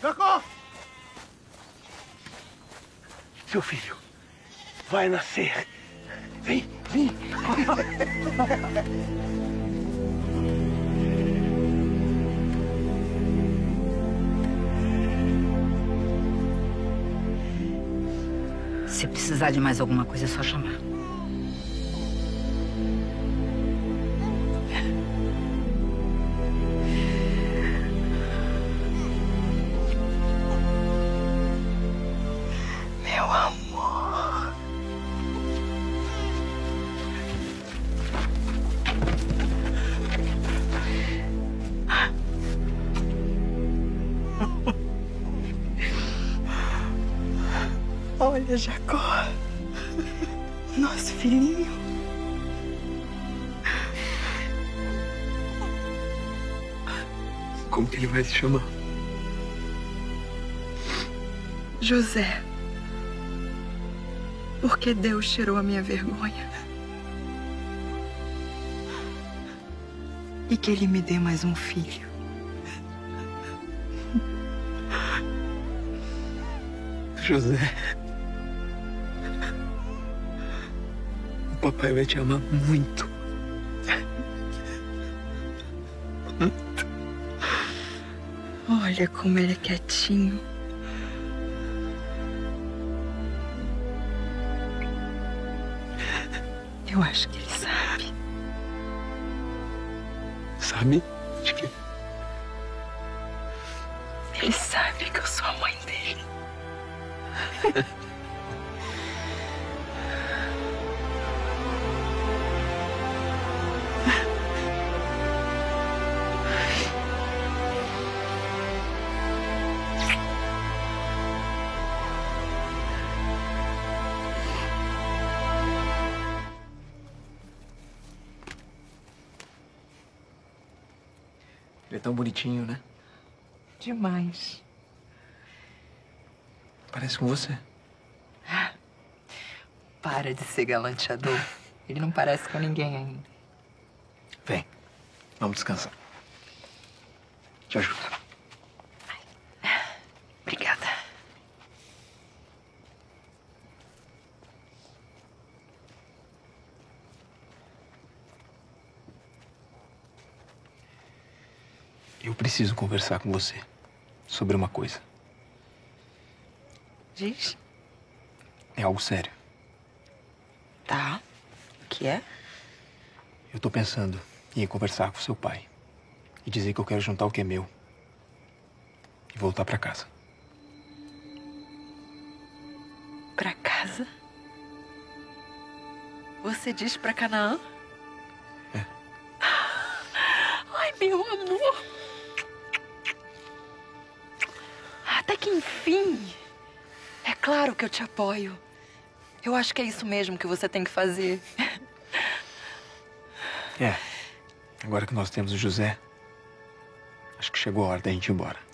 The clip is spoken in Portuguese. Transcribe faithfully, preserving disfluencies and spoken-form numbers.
Jacó! Seu filho vai nascer. Vem, vem. Se precisar de mais alguma coisa, é só chamar. Meu amor. Olha, Jacó, nosso filhinho. Como que ele vai se chamar? José. Porque Deus tirou a minha vergonha. E que Ele me dê mais um filho. José. O papai vai te amar muito. Muito. Olha como ele é quietinho. Eu acho que ele sabe. Sabe? De quê? Ele sabe que eu sou a mãe dele. Ele é tão bonitinho, né? Demais. Parece com você. Para de ser galanteador. Ele não parece com ninguém ainda. Vem, vamos descansar. Te ajudo. Obrigada. Eu preciso conversar com você sobre uma coisa. Diz. É algo sério. Tá. O que é? Eu tô pensando em ir conversar com seu pai e dizer que eu quero juntar o que é meu e voltar pra casa. Pra casa? Você diz pra Canaã? É. Ai, meu amor. Até que enfim. É claro que eu te apoio. Eu acho que é isso mesmo que você tem que fazer. É. Agora que nós temos o José, acho que chegou a hora da gente ir embora.